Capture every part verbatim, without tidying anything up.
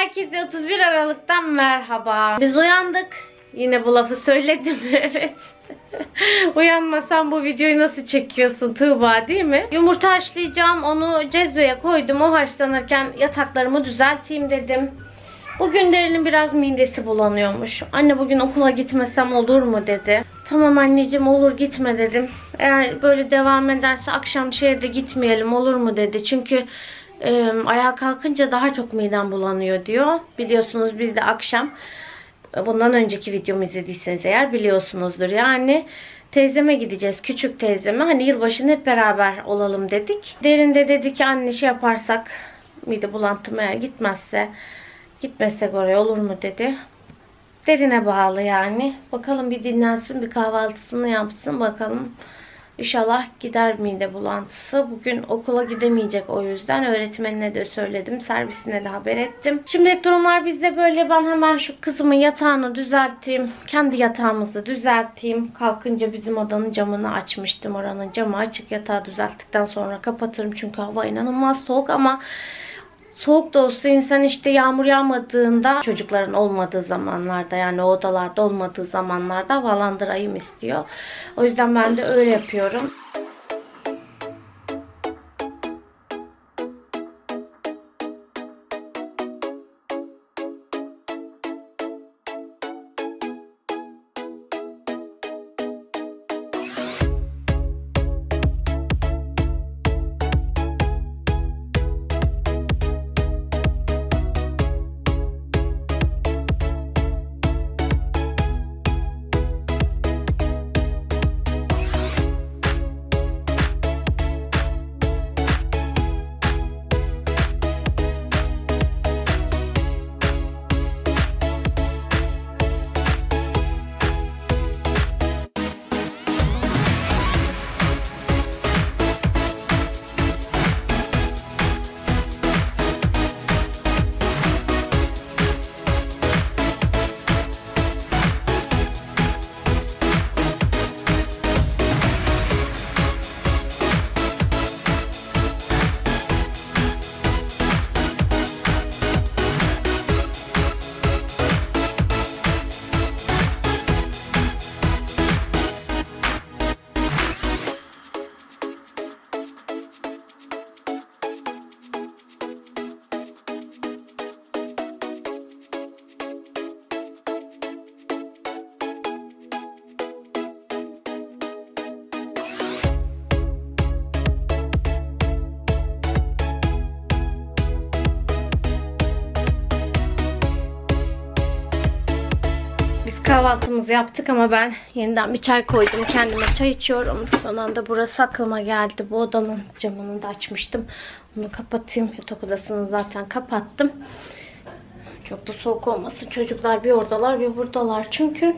Herkese otuz bir Aralık'tan merhaba. Biz uyandık. Yine bu lafı söyledim evet. Uyanmasam bu videoyu nasıl çekiyorsun Tuğba, değil mi? Yumurta haşlayacağım. Onu cezveye koydum. O haşlanırken yataklarımı düzelteyim dedim. Bugün Derin'in biraz midesi bulanıyormuş. Anne bugün okula gitmesem olur mu dedi. Tamam anneciğim olur, gitme dedim. Eğer böyle devam ederse akşam şeye de gitmeyelim olur mu dedi. Çünkü e, ayağa kalkınca daha çok midem bulanıyor diyor. Biliyorsunuz biz de akşam, bundan önceki videomu izlediyseniz eğer biliyorsunuzdur. Yani teyzeme gideceğiz, küçük teyzeme. Hani yılbaşını hep beraber olalım dedik. Derin de dedi ki anne şey yaparsak, mide bulantım eğer gitmezse, gitmezsek oraya olur mu dedi. Derine bağlı yani. Bakalım bir dinlensin, bir kahvaltısını yapsın bakalım. İnşallah gider mide bulantısı. Bugün okula gidemeyecek, o yüzden öğretmenine de söyledim. Servisine de haber ettim. Şimdilik durumlar bizde böyle. Ben hemen şu kızımın yatağını düzelteyim. Kendi yatağımızı düzelteyim. Kalkınca bizim odanın camını açmıştım. Oranın camı açık. Yatağı düzelttikten sonra kapatırım. Çünkü hava inanılmaz soğuk ama soğuk da olsa insan işte yağmur yağmadığında, çocukların olmadığı zamanlarda, yani odalarda olmadığı zamanlarda havalandırayım istiyor. O yüzden ben de öyle yapıyorum. Kahvaltımızı yaptık ama ben yeniden bir çay koydum. Kendime çay içiyorum. Son anda burası aklıma geldi. Bu odanın camını da açmıştım. Onu kapatayım. Yatak odasını zaten kapattım. Çok da soğuk olmasın. Çocuklar bir oradalar bir buradalar. Çünkü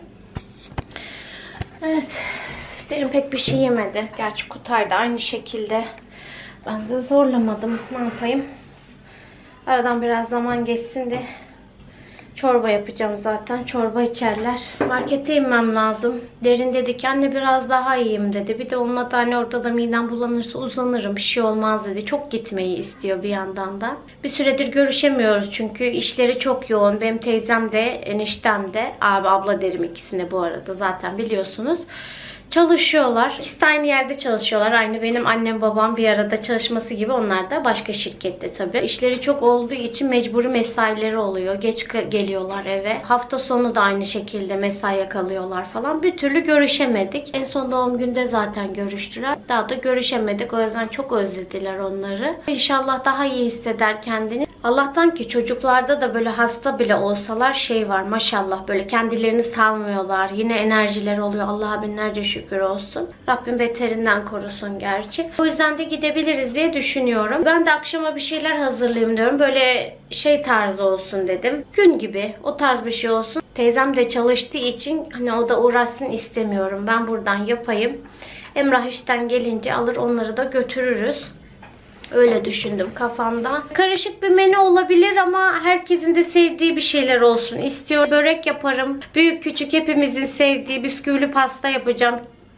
evet, Derin pek bir şey yemedi. Gerçi Kutay da aynı şekilde. Ben de zorlamadım. Ne yapayım? Aradan biraz zaman geçsin de çorba yapacağım zaten. Çorba içerler. Markete inmem lazım. Derin dedi ki anne biraz daha iyiyim dedi. Bir de olmadı hani orada da midem bulanırsa uzanırım. Bir şey olmaz dedi. Çok gitmeyi istiyor bir yandan da. Bir süredir görüşemiyoruz çünkü işleri çok yoğun. Benim teyzem de eniştem de, abi abla derim ikisine bu arada zaten biliyorsunuz. Çalışıyorlar. İkisi de aynı yerde çalışıyorlar. Aynı benim annem babam bir arada çalışması gibi, onlar da başka şirkette tabii. İşleri çok olduğu için mecburi mesaileri oluyor. Geç geliyorlar eve. Hafta sonu da aynı şekilde mesaiye kalıyorlar falan. Bir türlü görüşemedik. En son doğum günde zaten görüştüler. Daha da görüşemedik. O yüzden çok özlediler onları. İnşallah daha iyi hisseder kendini. Allah'tan ki çocuklarda da böyle hasta bile olsalar şey var maşallah, böyle kendilerini salmıyorlar. Yine enerjileri oluyor. Allah'a binlerce şükür olsun. Rabbim beterinden korusun gerçi. O yüzden de gidebiliriz diye düşünüyorum. Ben de akşama bir şeyler hazırlayayım diyorum. Böyle şey tarzı olsun dedim. Gün gibi o tarz bir şey olsun. Teyzem de çalıştığı için hani o da uğraşsın istemiyorum. Ben buradan yapayım. Emrah işten gelince alır onları da götürürüz. Öyle düşündüm kafamda. Karışık bir menü olabilir ama herkesin de sevdiği bir şeyler olsun istiyor. Börek yaparım. Büyük küçük hepimizin sevdiği bisküvili pasta yapacağım.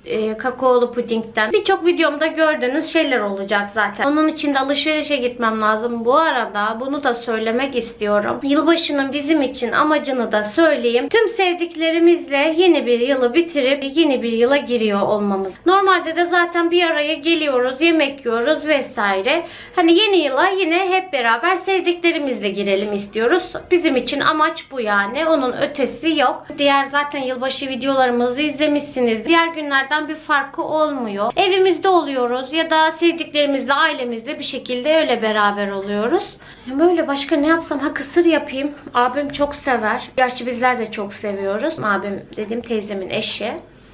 e, kakaolu pudingden. Birçok videomda gördüğünüz şeyler olacak zaten. Onun için de alışverişe gitmem lazım. Bu arada bunu da söylemek istiyorum. Yılbaşının bizim için amacını da söyleyeyim. Tüm sevdiklerimizle yeni bir yılı bitirip yeni bir yıla giriyor olmamız. Normalde de zaten bir araya geliyoruz, yemek yiyoruz vesaire. Hani yeni yıla yine hep beraber sevdiklerimizle girelim istiyoruz. Bizim için amaç bu yani. Onun ötesi yok. Diğer zaten yılbaşı videolarımızı izlemişsiniz. Diğer günlerden bir farkı olmuyor. Evimizde oluyoruz ya da sevdiklerimizle, ailemizle bir şekilde öyle beraber oluyoruz. Böyle başka ne yapsam? Ha, kısır yapayım. Abim çok sever. Gerçi bizler de çok seviyoruz. Abim dediğim teyzemin eşi.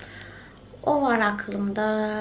O var aklımda.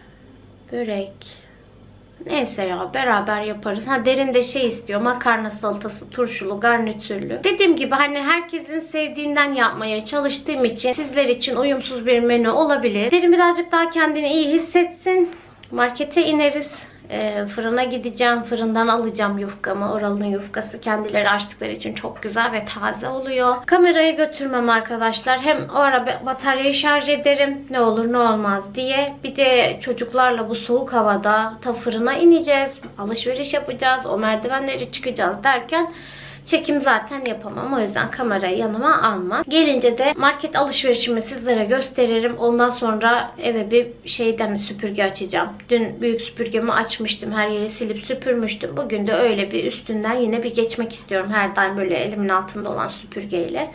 Börek. Neyse ya, beraber yaparız. Ha, Derin de şey istiyor. Makarna salatası, turşulu, garnitürlü. Dediğim gibi hani herkesin sevdiğinden yapmaya çalıştığım için sizler için uyumsuz bir menü olabilir. Derin birazcık daha kendini iyi hissetsin. Markete ineriz. E, fırına gideceğim. Fırından alacağım yufkamı. Oralının yufkası kendileri açtıkları için çok güzel ve taze oluyor. Kamerayı götürmem arkadaşlar. Hem o ara bataryayı şarj ederim. Ne olur ne olmaz diye. Bir de çocuklarla bu soğuk havada ta fırına ineceğiz. Alışveriş yapacağız. O merdivenleri çıkacağız derken çekim zaten yapamam. O yüzden kamerayı yanıma almam. Gelince de market alışverişimi sizlere gösteririm. Ondan sonra eve bir şeyden süpürge açacağım. Dün büyük süpürgemi açmıştım. Her yeri silip süpürmüştüm. Bugün de öyle bir üstünden yine bir geçmek istiyorum. Her daim böyle elimin altında olan süpürgeyle.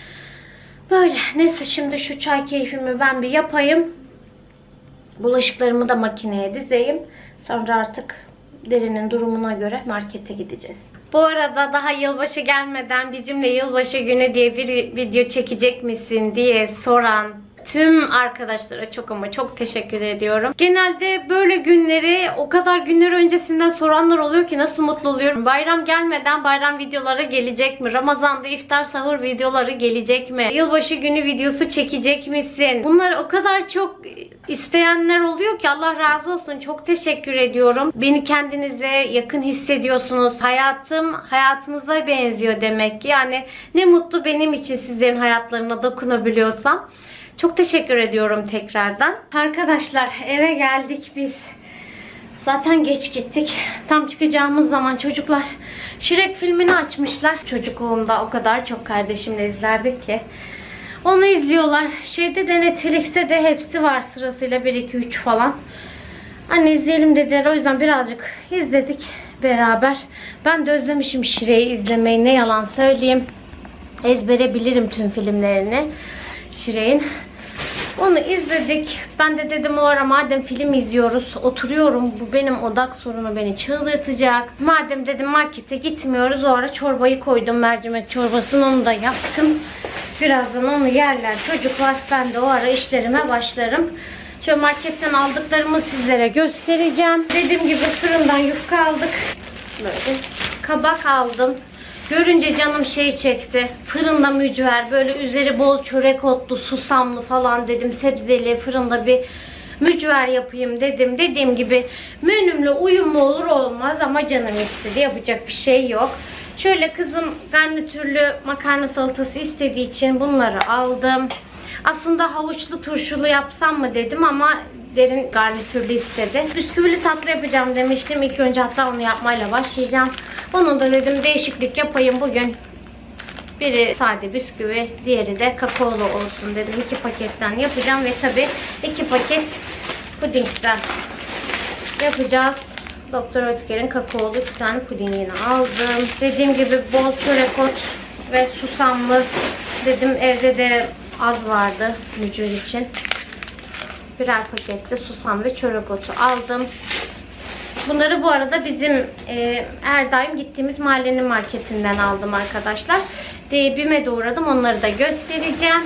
Böyle. Neyse, şimdi şu çay keyfimi ben bir yapayım. Bulaşıklarımı da makineye dizeyim. Sonra artık Derin'in durumuna göre markete gideceğiz. Bu arada daha yılbaşı gelmeden bizimle yılbaşı günü diye bir video çekecek misin diye soran tüm arkadaşlara çok ama çok teşekkür ediyorum. Genelde böyle günleri o kadar günler öncesinden soranlar oluyor ki nasıl mutlu oluyorum. Bayram gelmeden bayram videoları gelecek mi? Ramazan'da iftar sahur videoları gelecek mi? Yılbaşı günü videosu çekecek misin? Bunlar o kadar çok isteyenler oluyor ki Allah razı olsun. Çok teşekkür ediyorum. Beni kendinize yakın hissediyorsunuz. Hayatım hayatınıza benziyor demek ki. Yani ne mutlu benim için sizlerin hayatlarına dokunabiliyorsam. Çok teşekkür ediyorum tekrardan. Arkadaşlar, eve geldik biz. Zaten geç gittik. Tam çıkacağımız zaman çocuklar Shrek filmini açmışlar. Çocukluğumda o kadar çok kardeşimle izlerdik ki. Onu izliyorlar. Şeyde de Netflix'te de hepsi var sırasıyla, bir iki üç falan. Anne izleyelim dediler. O yüzden birazcık izledik beraber. Ben de özlemişim Shrek'i izlemeyi. Ne yalan söyleyeyim. Ezbere bilirim tüm filmlerini Shrek'in. Onu izledik. Ben de dedim o ara madem film izliyoruz, oturuyorum, bu benim odak sorunu beni çıldırtacak. Madem dedim markete gitmiyoruz, o ara çorbayı koydum, mercimek çorbasını, onu da yaptım. Birazdan onu yerler çocuklar. Ben de o ara işlerime başlarım. Şöyle marketten aldıklarımı sizlere göstereceğim. Dediğim gibi fırından yufka aldık. Böyle kabak aldım. Görünce canım şey çekti. Fırında mücver, böyle üzeri bol çörek otlu, susamlı falan dedim. Sebzeli fırında bir mücver yapayım dedim. Dediğim gibi menümle uyumlu olur olmaz ama canım istedi. Yapacak bir şey yok. Şöyle kızım garnitürlü makarna salatası istediği için bunları aldım. Aslında havuçlu turşulu yapsam mı dedim ama Derin garnitürlü istedi. Bisküvili tatlı yapacağım demiştim. İlk önce hatta onu yapmayla başlayacağım. Onu da dedim değişiklik yapayım bugün. Biri sade bisküvi, diğeri de kakaolu olsun dedim. İki paketten yapacağım ve tabi iki paket pudingden yapacağız. Doktor Oetker'in kakaolu iki tane pudingini aldım. Dediğim gibi bol çörek ot ve susamlı dedim, evde de az vardı mücver için. Birer pakette susam ve çörek otu aldım. Bunları bu arada bizim e, her daim gittiğimiz mahallenin marketinden aldım arkadaşlar. De, BİM'e de uğradım. Onları da göstereceğim.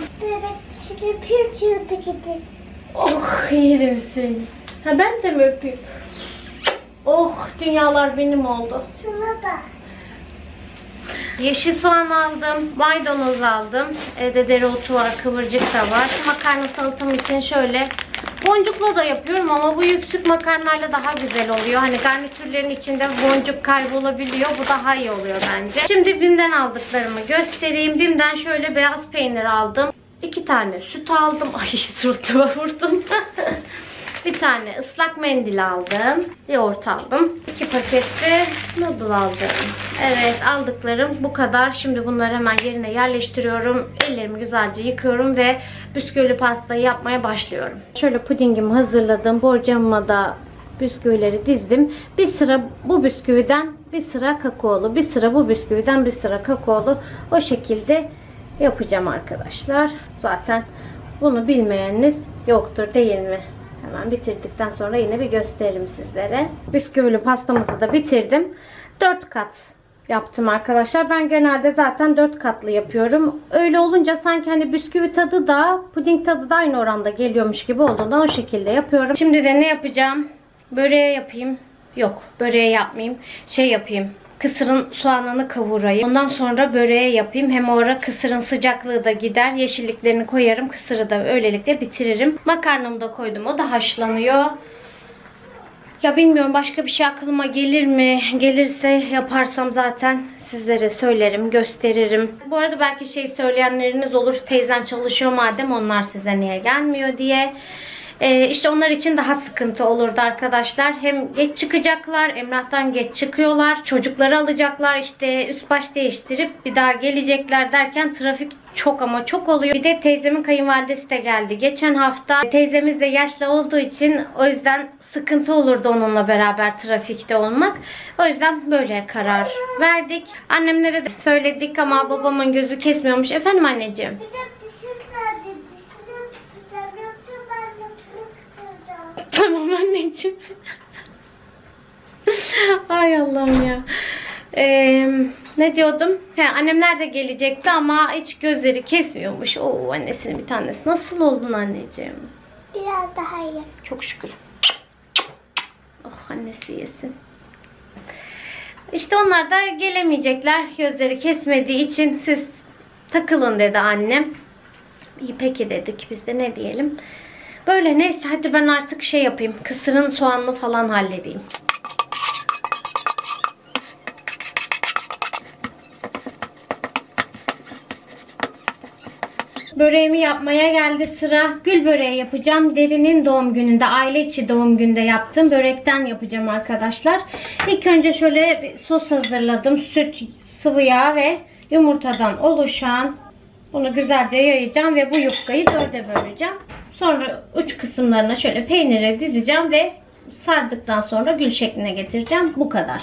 Oh, yerim seni. Ha, ben de mi öpeyim? Oh, dünyalar benim oldu. Şuna da. Yeşil soğan aldım. Maydanoz aldım. Evde dereotu var. Kıvırcık da var. Makarna salatam için şöyle boncukla da yapıyorum ama bu yüksük makarnayla daha güzel oluyor. Hani garnitürlerin içinde boncuk kaybolabiliyor. Bu daha iyi oluyor bence. Şimdi BİM'den aldıklarımı göstereyim. BİM'den şöyle beyaz peynir aldım. iki tane süt aldım. Ay suratıma vurdum. Bir tane ıslak mendil aldım. Yoğurt aldım. iki pakette noodle aldım. Evet, aldıklarım bu kadar. Şimdi bunları hemen yerine yerleştiriyorum. Ellerimi güzelce yıkıyorum ve bisküvili pastayı yapmaya başlıyorum. Şöyle pudingimi hazırladım. Borcamıma da bisküvileri dizdim. Bir sıra bu bisküviden, bir sıra kakaolu. Bir sıra bu bisküviden, bir sıra kakaolu. O şekilde yapacağım arkadaşlar. Zaten bunu bilmeyeniniz yoktur, değil mi? Hemen bitirdikten sonra yine bir gösteririm sizlere. Bisküvili pastamızı da bitirdim. dört kat yaptım arkadaşlar. Ben genelde zaten dört katlı yapıyorum. Öyle olunca sanki hani bisküvi tadı da puding tadı da aynı oranda geliyormuş gibi olduğundan o şekilde yapıyorum. Şimdi de ne yapacağım? Böreğe yapayım. Yok, böreğe yapmayayım. Şey yapayım. Kısırın soğanını kavurayım. Ondan sonra böreğe yapayım. Hem o ara kısırın sıcaklığı da gider. Yeşilliklerini koyarım. Kısırı da öylelikle bitiririm. Makarnamı da koydum. O da haşlanıyor. Ya bilmiyorum, başka bir şey aklıma gelir mi? Gelirse yaparsam zaten sizlere söylerim, gösteririm. Bu arada belki şey söyleyenleriniz olur. Teyzen çalışıyor madem, onlar size niye gelmiyor diye. Ee, işte onlar için daha sıkıntı olurdu arkadaşlar. Hem geç çıkacaklar, Emrah'tan geç çıkıyorlar. Çocukları alacaklar, işte üst baş değiştirip bir daha gelecekler derken trafik çok ama çok oluyor. Bir de teyzemin kayınvalidesi de geldi geçen hafta. Teyzemiz de yaşlı olduğu için o yüzden sıkıntı olurdu onunla beraber trafikte olmak. O yüzden böyle karar verdik. Annemlere de söyledik ama babamın gözü kesmiyormuş. Efendim anneciğim? Tamam anneciğim. Ay Allah'ım ya. Ee, ne diyordum? He, annemler de gelecekti ama hiç gözleri kesmiyormuş. Oo, annesinin bir tanesi. Nasıl oldun anneciğim? Biraz daha iyi. Çok şükür. Oh, annesi yesin. İşte onlar da gelemeyecekler. Gözleri kesmediği için siz takılın dedi annem. İyi peki dedik. Biz de ne diyelim. Böyle, neyse hadi ben artık şey yapayım. Kısırın soğanını falan halledeyim. Böreğimi yapmaya geldi sıra. Gül böreği yapacağım. Derin'in doğum gününde, aile içi doğum günde yaptığım börekten yapacağım arkadaşlar. İlk önce şöyle bir sos hazırladım. Süt, sıvı yağ ve yumurtadan oluşan. Bunu güzelce yayacağım ve bu yufkayı dörde böleceğim. Sonra uç kısımlarına şöyle peynire dizeceğim ve sardıktan sonra gül şekline getireceğim. Bu kadar.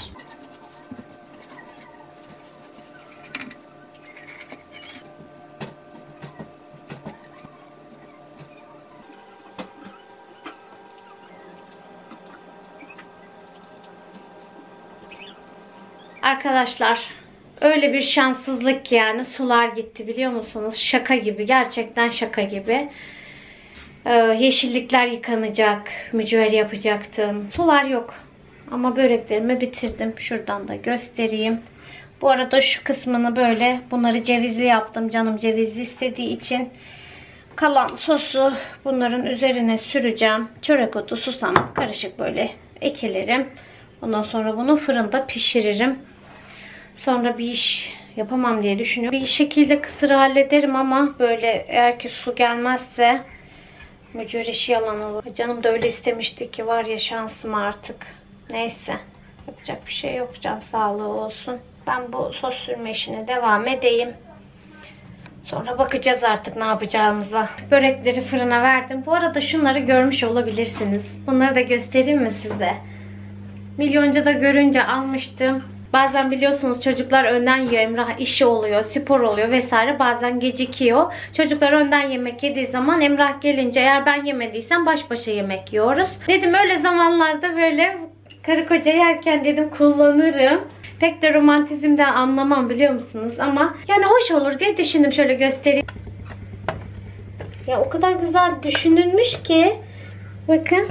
Arkadaşlar öyle bir şanssızlık ki yani sular gitti biliyor musunuz? Şaka gibi, gerçekten şaka gibi. Ee, yeşillikler yıkanacak, mücver yapacaktım. Sular yok ama böreklerimi bitirdim. Şuradan da göstereyim. Bu arada şu kısmını böyle, bunları cevizli yaptım. Canım cevizli istediği için. Kalan sosu bunların üzerine süreceğim. Çörek otu, susam karışık böyle eklerim. Ondan sonra bunu fırında pişiririm. Sonra bir iş yapamam diye düşünüyorum. Bir şekilde kısırı hallederim ama böyle eğer ki su gelmezse mücver işi yalan olur. Canım da öyle istemişti ki var ya, şansım artık. Neyse. Yapacak bir şey yok. Can sağlığı olsun. Ben bu sos sürme işine devam edeyim. Sonra bakacağız artık ne yapacağımıza. Börekleri fırına verdim. Bu arada şunları görmüş olabilirsiniz. Bunları da göstereyim mi size? Milyonca da görünce almıştım. Bazen biliyorsunuz çocuklar önden yiyor. Emrah işi oluyor, spor oluyor vesaire. Bazen gecikiyor. Çocuklar önden yemek yediği zaman Emrah gelince eğer ben yemediysem baş başa yemek yiyoruz. Dedim öyle zamanlarda böyle karı koca yerken dedim kullanırım. Pek de romantizmden anlamam biliyor musunuz? Ama yani hoş olur diye düşündüm. Şöyle göstereyim. Ya o kadar güzel düşünülmüş ki. Bakın.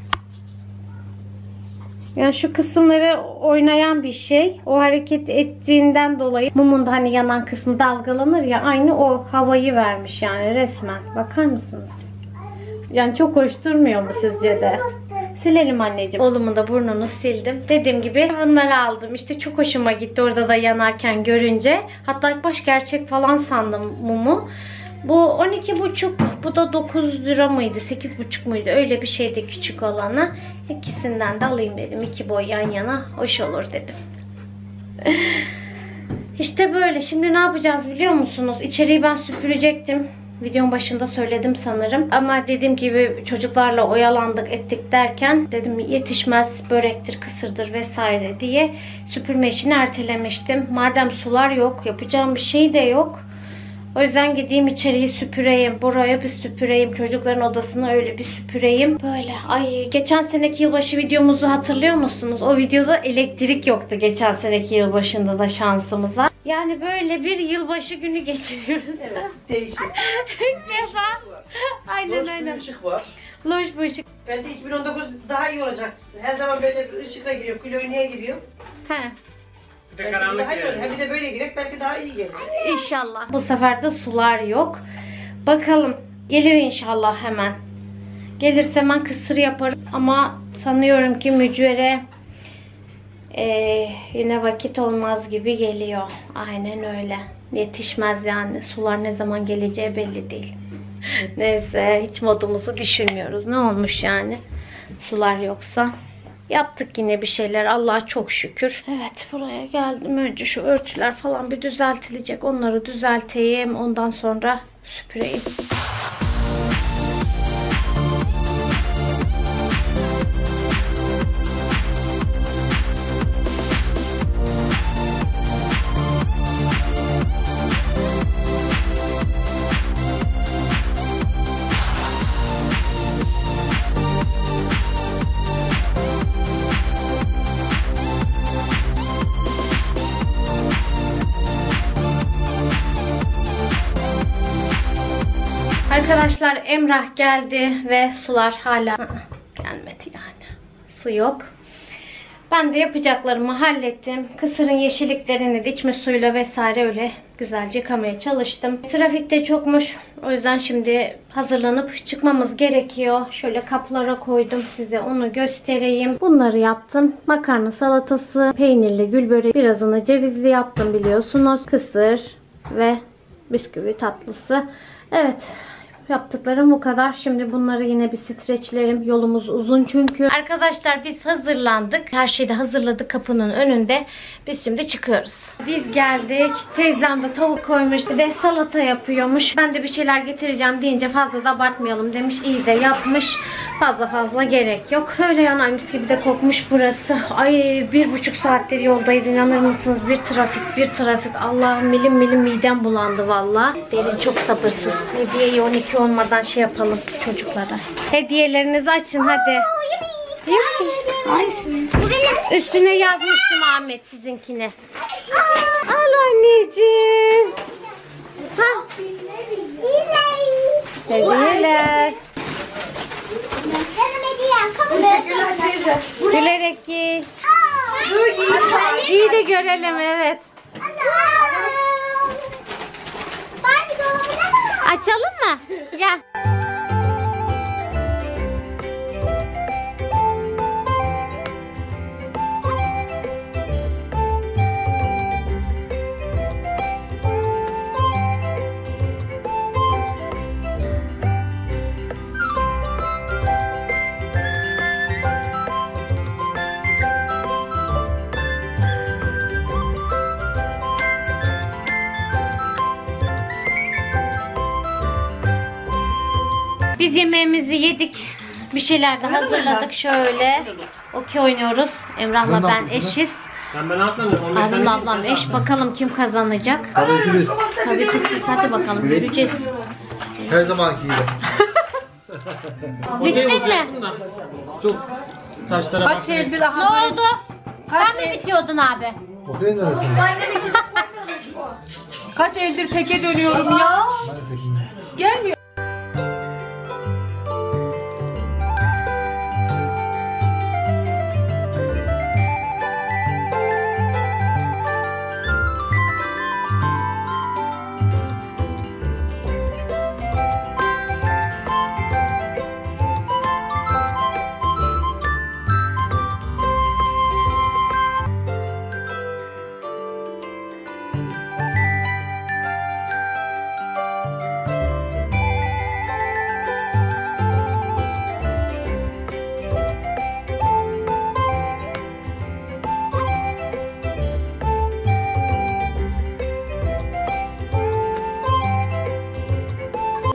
Yani şu kısımları oynayan bir şey. O hareket ettiğinden dolayı mumun da hani yanan kısmı dalgalanır ya. Aynı o havayı vermiş yani resmen. Bakar mısınız? Yani çok hoş durmuyor mu sizce de? Silelim anneciğim. Oğlumun da burnunu sildim. Dediğim gibi bunları aldım. İşte çok hoşuma gitti orada da yanarken görünce. Hatta ilk baş gerçek falan sandım mumu. Bu on iki buçuk, bu da dokuz lira mıydı, sekiz buçuk muydu? Öyle bir şeydi küçük olanı. İkisinden de alayım dedim. İki boy yan yana hoş olur dedim. İşte böyle. Şimdi ne yapacağız biliyor musunuz? İçeriği ben süpürecektim. Videonun başında söyledim sanırım. Ama dediğim gibi çocuklarla oyalandık ettik derken dedim yetişmez, börektir, kısırdır vesaire diye süpürme işini ertelemiştim. Madem sular yok, yapacağım bir şey de yok. O yüzden gideyim içeriği süpüreyim. Buraya bir süpüreyim. Çocukların odasını öyle bir süpüreyim. Böyle. Ay, geçen seneki yılbaşı videomuzu hatırlıyor musunuz? O videoda elektrik yoktu geçen seneki yılbaşında da şansımıza. Yani böyle bir yılbaşı günü geçiriyoruz. Evet, değişik. İlk defa. Aynen Loş aynen. bir ışık var. Loş bir ışık. Bence iki bin on dokuz daha iyi olacak. Her zaman böyle bir ışıkla giriyor. Kilo niye giriyor? He. Bir de Belki karanlık daha iyi olacak. yani. Hem de böyle girek belki daha iyi gelir. İnşallah. Bu sefer de sular yok. Bakalım. Gelir inşallah hemen. Gelirse hemen kısır yaparım. Ama sanıyorum ki mücvere Ee, yine vakit olmaz gibi geliyor. Aynen öyle. Yetişmez yani. Sular ne zaman geleceği belli değil. Neyse, hiç modumuzu düşünmüyoruz. Ne olmuş yani? Sular yoksa. Yaptık yine bir şeyler. Allah'a çok şükür. Evet, buraya geldim. Önce şu örtüler falan bir düzeltilecek. Onları düzelteyim. Ondan sonra süpüreyim. Arkadaşlar Emrah geldi ve sular hala gelmedi yani. Su yok. Ben de yapacaklarımı hallettim. Kısırın yeşilliklerini de içme suyuyla vesaire öyle güzelce yıkamaya çalıştım. Trafik de çokmuş. O yüzden şimdi hazırlanıp çıkmamız gerekiyor. Şöyle kaplara koydum, size onu göstereyim. Bunları yaptım. Makarna salatası, peynirli gül böreği, birazını cevizli yaptım biliyorsunuz. Kısır ve bisküvi tatlısı. Evet. Yaptıklarım bu kadar. Şimdi bunları yine bir streçlerim. Yolumuz uzun çünkü. Arkadaşlar biz hazırlandık. Her şeyi de hazırladık kapının önünde. Biz şimdi çıkıyoruz. Biz geldik. Teyzem de tavuk koymuş. Bir de salata yapıyormuş. Ben de bir şeyler getireceğim deyince fazla da abartmayalım demiş. İyi de yapmış. Fazla fazla gerek yok. Öyle yanaymış gibi de kokmuş burası. Ay, bir buçuk saattir yoldayız. İnanır mısınız? Bir trafik, bir trafik. Allah'ım, milim milim midem bulandı valla. Derin çok sabırsız. Hediyeyi on iki olmadan şey yapalım çocuklara. Hediyelerinizi açın hadi. Üstüne yazmıştım Ahmet sizinkine. Al anneciğim. Ha. Hediyeler. Gülerek giy. İyi de görelim, evet. Açalım mı? Gel. Biz yemeğimizi yedik. Bir şeyler de hazırladık şöyle. Okey oynuyoruz. Emrah'la ben eşiz. Ben ben atlamıyorum. Harun'la ablam eş. Bakalım kim kazanacak. Tabii ki biz. Tabii ki siz, hadi bakalım göreceğiz. Her zamanki gibi. Bittin mi? Çok taşlara Kaç eldir Ne aha. oldu? Sen mi bitiyordun abi? Okuyun da resim. Kaç eldir peke dönüyorum ya. Gelmiyor.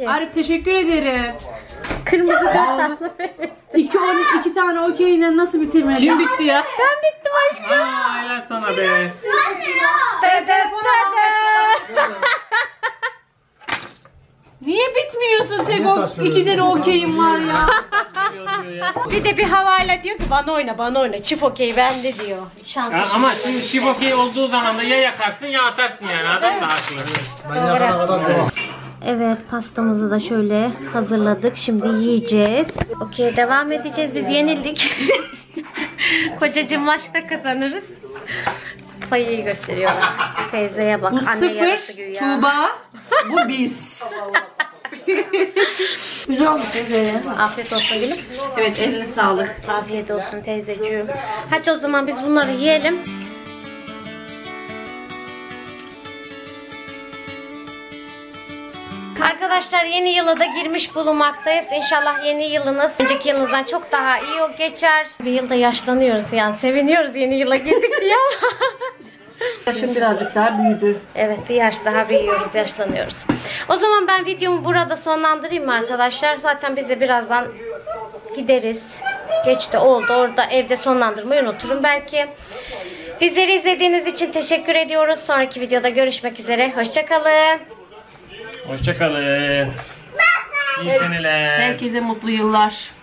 biteriz. Arif teşekkür ederim. Kırmızı dört tane. İki, on, iki tane okeyle nasıl bitirmedin? Kim bitti ya? Ben bittim aşkım. Aa, helal sana be. Dede dede. Niye bitmiyorsun Tego? İki tane okeyim var ya. Bir de bir havayla diyor ki bana oyna bana oyna. Çift okey bende diyor. Şanslı. Ya ama şimdi şif okey olduğu zaman da ya yakarsın ya atarsın yani. Adam da haklı. Ben yakana kadar devam. Evet, pastamızı da şöyle hazırladık. Şimdi yiyeceğiz. Okey, devam edeceğiz. Biz yenildik. Kocacığım maçta kazanırız. Sayıyı gösteriyorlar. Teyzeye bak. Bu Anne yarısı sıfır güya. Tuğba. Bu biz. Güzel olmuş teyze. Afiyet olsun gülüm. Evet eline sağlık. Afiyet olsun teyzeciğim. Hadi o zaman biz bunları yiyelim. Arkadaşlar yeni yıla da girmiş bulunmaktayız. İnşallah yeni yılınız önceki yılınızdan çok daha iyi geçer. Bir yılda yaşlanıyoruz yani. Seviniyoruz yeni yıla girdik diye ama. Yaşım birazcık daha büyüdü. Evet, bir yaş daha büyüyoruz, yaşlanıyoruz. O zaman ben videomu burada sonlandırayım mı arkadaşlar? Zaten biz de birazdan gideriz. Geç de oldu. Orada evde sonlandırmayı unuturum belki. Bizleri izlediğiniz için teşekkür ediyoruz. Sonraki videoda görüşmek üzere. Hoşçakalın. Hoşçakalın. İyi seneler. Herkese mutlu yıllar.